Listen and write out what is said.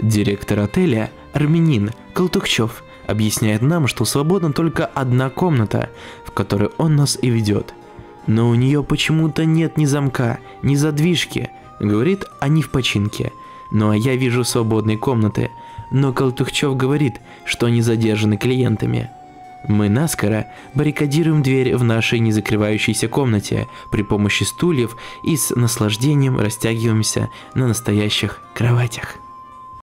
Директор отеля, армянин Колтухчев, объясняет нам, что свободна только одна комната, в которой он нас и ведет. Но у нее почему-то нет ни замка, ни задвижки. Говорит, они в починке. Ну а я вижу свободные комнаты. Но Колтухчев говорит, что они задержаны клиентами. Мы наскоро баррикадируем дверь в нашей незакрывающейся комнате при помощи стульев и с наслаждением растягиваемся на настоящих кроватях.